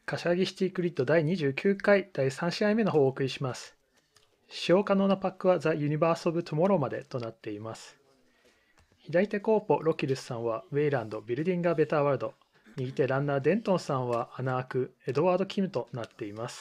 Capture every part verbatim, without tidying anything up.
柏木シティクリッドだいにじゅうきゅうかいだいさん試合目の方をお送りします。使用可能なパックは The Universe of Tomorrow までとなっています。左手コーポロキルスさんはウェイランドビルディングアベターワールド、右手ランナーデントンさんはアナークエドワード・キムとなっています。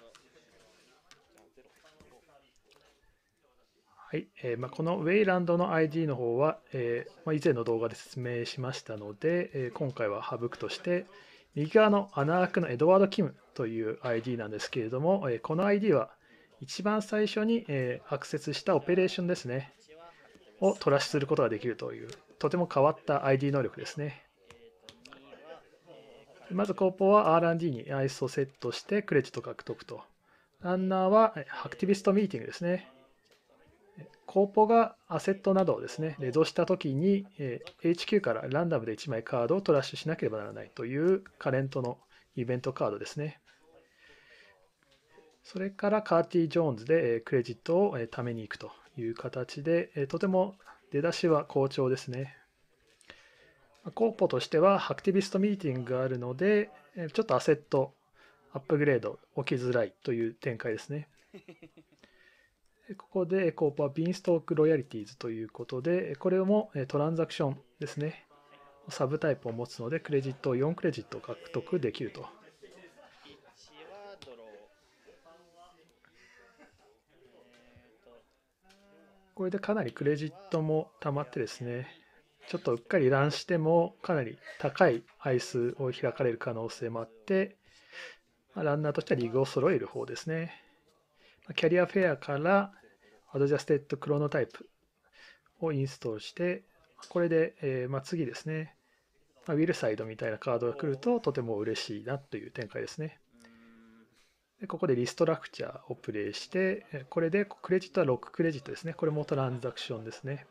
はい、えーまあ、このウェイランドの アイディー の方は、えーまあ、以前の動画で説明しましたので、えー今回は省くとして、右側のアナークのエドワード・キムという アイディー なんですけれども、えーこの アイディー は一番最初に、えーアクセスしたオペレーションですね、をトラッシュすることができるという、とても変わった アイディー 能力ですね。まず、コーポは アールアンドディー にアイスをセットしてクレジット獲得と。ランナーはアクティビストミーティングですね。コーポがアセットなどをですね、レドしたときに エイチキュー からランダムでいちまいカードをトラッシュしなければならないというカレントのイベントカードですね。それからカーティ・ジョーンズでクレジットを貯めに行くという形で、とても出だしは好調ですね。コーポとしてはアクティビストミーティングがあるので、ちょっとアセットアップグレード起きづらいという展開ですね。ここでコーポはビーンストークロイヤリティーズということで、これもトランザクションですね。サブタイプを持つので、クレジットをよんクレジット獲得できると。これでかなりクレジットも溜まってですね、ちょっとうっかりランしてもかなり高いアイスを開かれる可能性もあって、ランナーとしてはリグを揃える方ですね。キャリアフェアからアドジャステッドクロノタイプをインストールして、これで、えーまあ、次ですね、ウィルサイドみたいなカードが来るととても嬉しいなという展開ですね。でここでリストラクチャーをプレイして、これでクレジットはろくクレジットですね。これもトランザクションですね。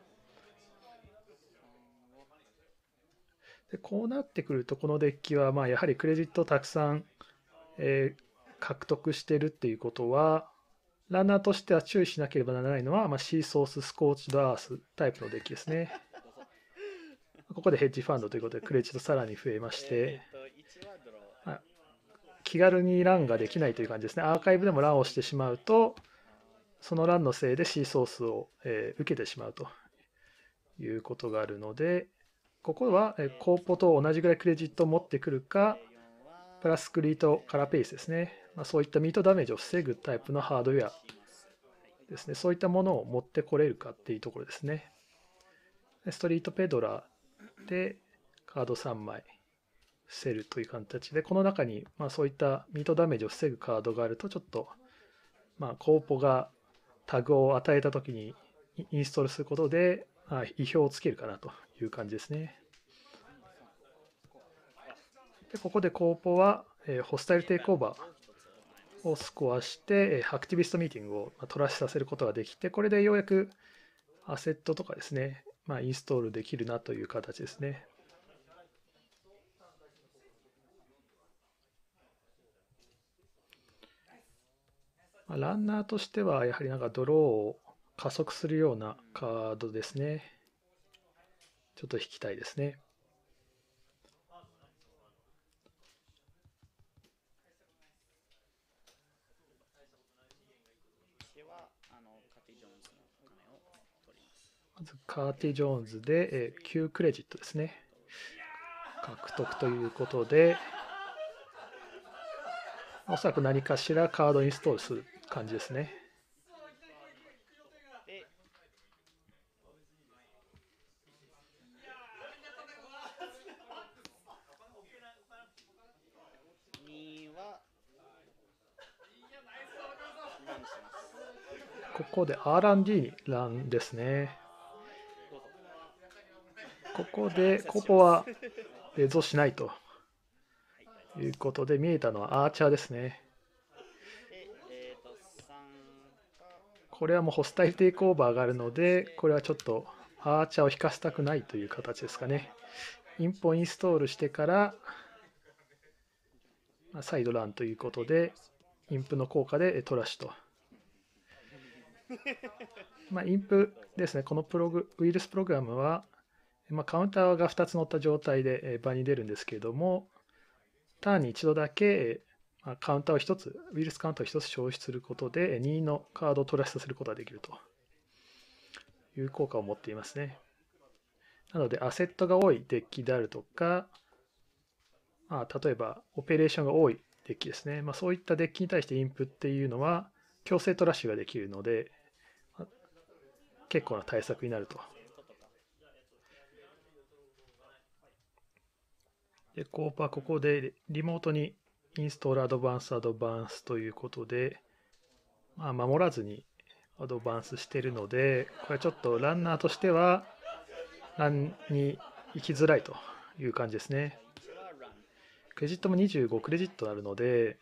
でこうなってくると、このデッキはまあやはりクレジットをたくさん、えー獲得しているっていうことは、ランナーとしては注意しなければならないのは、まあ、シーソース、スコーチドアースタイプのデッキですね。ここでヘッジファンドということでクレジットさらに増えまして、まあ、気軽にランができないという感じですね。アーカイブでもランをしてしまうと、そのランのせいで C ソースを、えー受けてしまうということがあるので、ここは、えーコーポと同じぐらいクレジットを持ってくるか、プラスクリートカラーペースですね。まあ、そういったミートダメージを防ぐタイプのハードウェアですね。そういったものを持ってこれるかっていうところですね。ストリートペドラーでカードさんまい伏せるという形で、この中にまあそういったミートダメージを防ぐカードがあると、ちょっとまあコーポがタグを与えたときにインストールすることで、まあ、意表をつけるかなという感じですね。でここでコーポは、えーホスタイルテイクオーバーをスコアして、アクティビストミーティングをトラッシュさせることができて、これでようやくアセットとかですね、まあ、インストールできるなという形ですね。まあ、ランナーとしては、やはりなんかドローを加速するようなカードですね。ちょっと引きたいですね。まずカーティ・ジョーンズできゅうクレジットですね。獲得ということで、おそらく何かしらカードインストールする感じですね。ここで アールアンドディー にランですね。ここでコポはレゾしないということで、見えたのはアーチャーですね。これはもうホスタイルテイクオーバーがあるので、これはちょっとアーチャーを引かせたくないという形ですかね。インポインストールしてから、サイドランということで、インプの効果でトラッシュと。まあ、インプですね、このプログウイルスプログラムは、まあ、カウンターがふたつ乗った状態で場に出るんですけれども、 ターンに一度だけ、まあ、カウンターを一つ、ウイルスカウンターを一つ消費することで、にのカードをトラッシュさせることができるという効果を持っていますね。なので、アセットが多いデッキであるとか、まあ、例えば、オペレーションが多いデッキですね。まあ、そういったデッキに対してインプっていうのは、強制トラッシュができるので、まあ、結構な対策になると。で、コーパはここでリモートにインストールアドバンスアドバンスということで、まあ、守らずにアドバンスしているので、これちょっとランナーとしては、ランに行きづらいという感じですね。クレジットもにじゅうごクレジットあるので、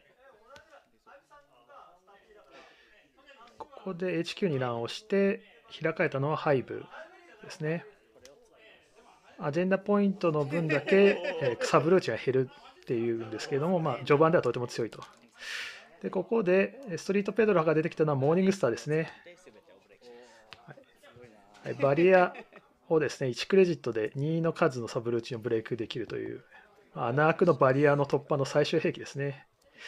ここで エイチキュー にランをして、開かれたのはハイブですね。アジェンダポイントの分だけ、えー、草ブルーチが減るっていうんですけれども、まあ、序盤ではとても強いと。で、ここでストリートペドロが出てきたのはモーニングスターですね。はい、バリアをですね、いちクレジットでにの数のサブルーチンをブレイクできるという、穴開くのバリアの突破の最終兵器ですね。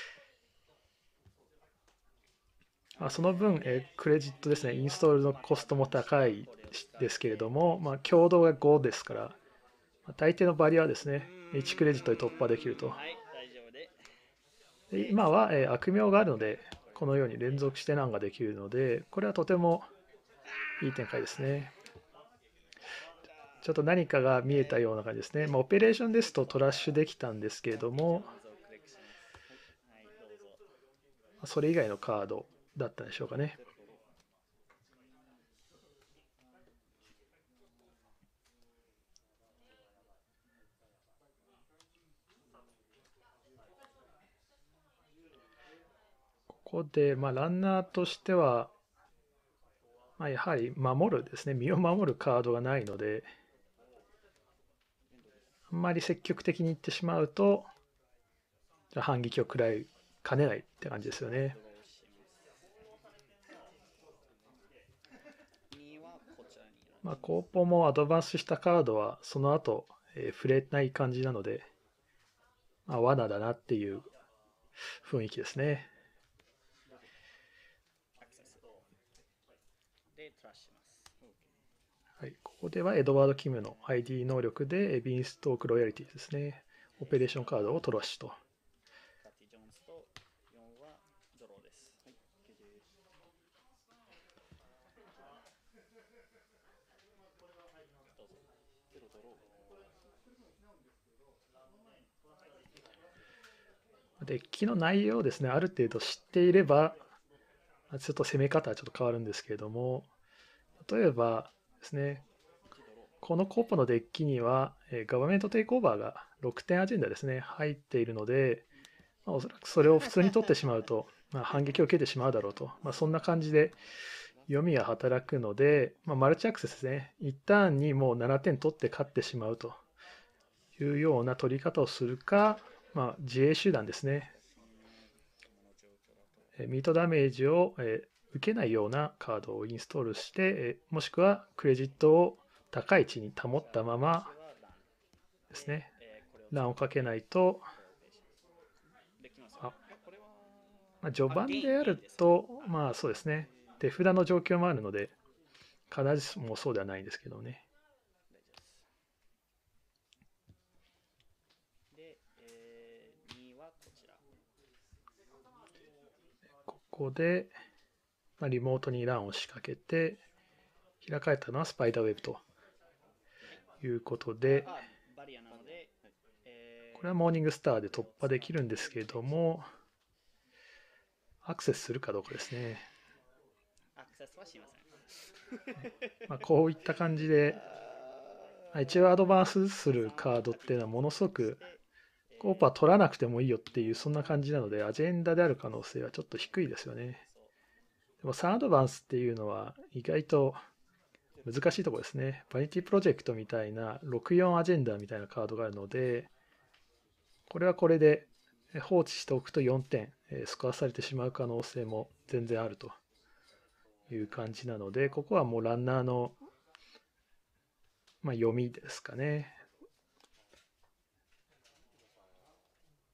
その分、えクレジットですね、インストールのコストも高いですけれども、まあ、強度がごですから、大抵のバリアはですね、いちクレジットで突破できると。で今は、え悪名があるので、このように連続してランができるので、これはとてもいい展開ですね。ちょっと何かが見えたような感じですね。まあ、オペレーションですとトラッシュできたんですけれども、それ以外のカードだったんでしょうかね。ここで、まあ、ランナーとしては、まあ、やはり守るですね、身を守るカードがないので、あんまり積極的にいってしまうと、反撃を食らいかねないって感じですよね。まあ、コーポもアドバンスしたカードはその後、えー触れない感じなので、まあ、罠だなっていう雰囲気ですね。はい、ここではエドワード・キムの アイディー 能力でビーンストーク・ロイヤリティですね。オペレーションカードをトラッシュと。デッキの内容をですね、ある程度知っていれば、ちょっと攻め方はちょっと変わるんですけれども、例えばですね、このコーポのデッキには、えガバメントテイクオーバーがろくてんアジェンダですね、入っているので、まあ、おそらくそれを普通に取ってしまうと、まあ、反撃を受けてしまうだろうと、まあ、そんな感じで読みが働くので、まあ、マルチアクセスですね、一旦にもうななてん取って勝ってしまうというような取り方をするか、まあ、自衛手段ですね。ミートダメージを受けないようなカードをインストールして、もしくはクレジットを高い位置に保ったままですね、ランをかけないと、あまあ、序盤であると、まあそうですね、手札の状況もあるので、必ずしもそうではないんですけどね。ここで、まあ、リモートにランを仕掛けて、開かれたのはスパイダーウェブということで、これはモーニングスターで突破できるんですけれども、アクセスするかどうかですね。 アクセスはしません。まあ、こういった感じで、一応アドバンスするカードっていうのはものすごく、コープは取らなくてもいいよっていう、そんな感じなので、アジェンダである可能性はちょっと低いですよね。でもさんアドバンスっていうのは意外と難しいところですね。バニティプロジェクトみたいなろくよんアジェンダみたいなカードがあるので、これはこれで放置しておくとよんてんスコアされてしまう可能性も全然あるという感じなので、ここはもうランナーの、まあ、読みですかね。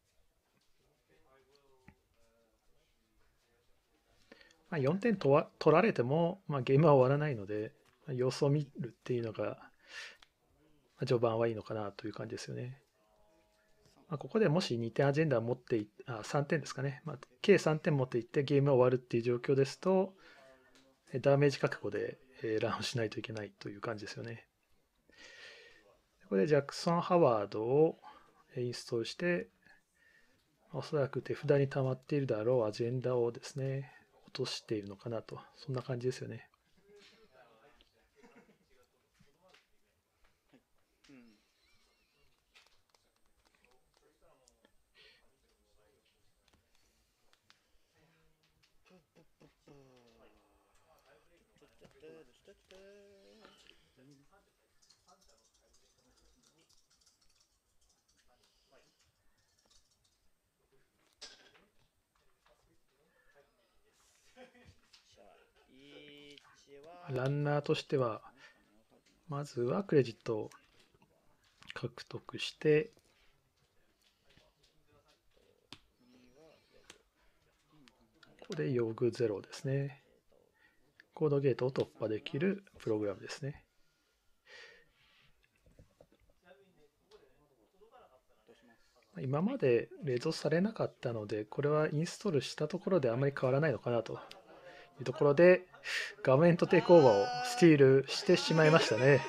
まあ、よんてんとわ取られても、まあ、ゲームは終わらないので、まあ様子を見るっていうのが、まあ、序盤はいいのかなという感じですよね。まあ、ここでもしにてんアジェンダを持っていあさんてんですかね、まあ、計さんてん持っていってゲームが終わるっていう状況ですと、ダメージ覚悟でランをしないといけないという感じですよね。これでジャクソン・ハワードをインストールして、おそらく手札に溜まっているだろうアジェンダをですね、落としているのかなと、そんな感じですよね。 うん。 ランナーとしては、まずはクレジットを獲得して、ここで用具ゼロですね。コードゲートを突破できるプログラムですね。今までレゾされなかったので、これはインストールしたところであまり変わらないのかなというところで、画面とテイクオーバーをスティールしてしまいましたね。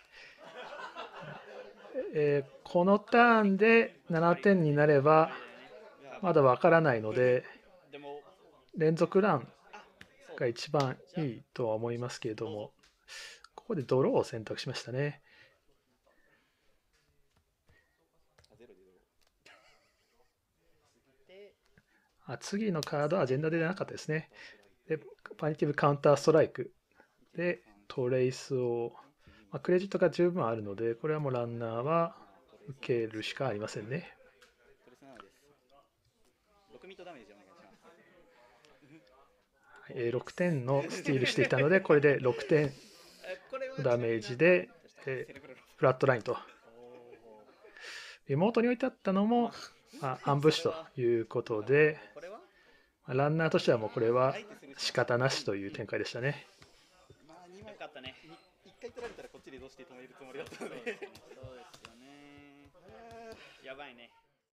えー、このターンでななてんになればまだわからないので、連続ランが一番いいとは思いますけれども、ここでドローを選択しましたね。あ、次のカードはアジェンダでなかったですね。で、パニティブカウンターストライクでトレイスを、まあ、クレジットが十分あるので、これはもうランナーは受けるしかありませんね。 ろくミットダメージお願いします。 えー、ろくてんのスティールしていたので、これでろくてんのダメージで、えー、フラットラインと。リモートに置いてあったのも、まあ、アンブッシュということで、ランナーとしてはもうこれは仕方なしという展開でしたね。 まあにまい勝ったね。いっかい取られたらこっちでどうして止めるつもりだったので。そうですよね。やばいね。